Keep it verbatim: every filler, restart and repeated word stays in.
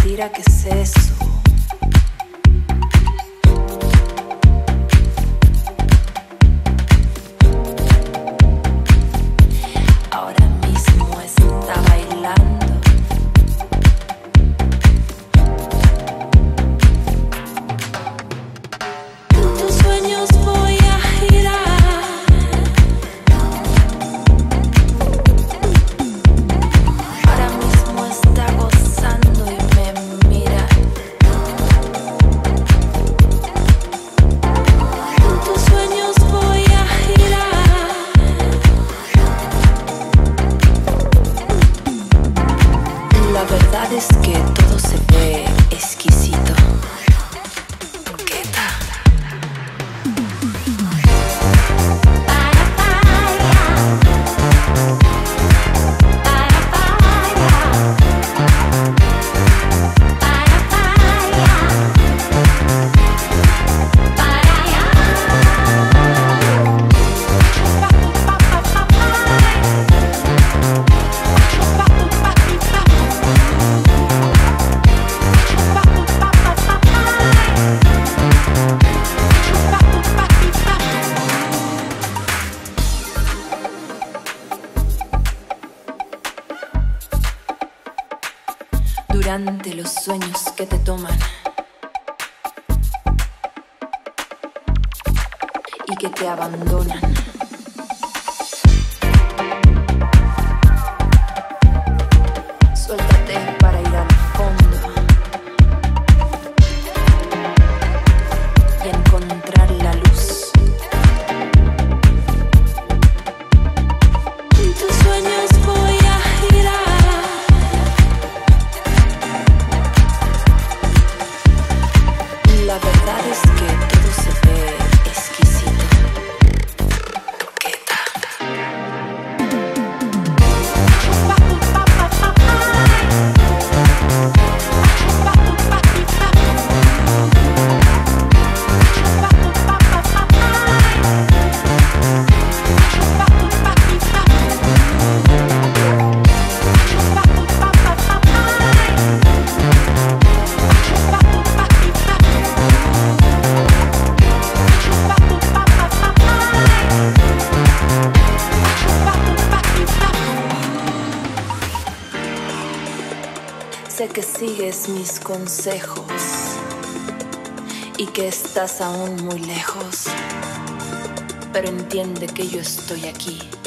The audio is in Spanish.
mentira, ¿qué es eso? Ahora mismo está bailando. En tus sueños voy a girar. Ahora mismo está gozando y me mira. En tus sueños voy a girar. La verdad es que todo se ve exquisito. ¿Qué tal? Durante los sueños que te toman y que te abandonan, suéltate para ir al fondo y encontrar la luz. En tus sueños voy a girar. La verdad es que todo se ve exquisito. ¿Qué tal? Sé que sigues mis consejos y que estás aún muy lejos, pero entiende que yo estoy aquí.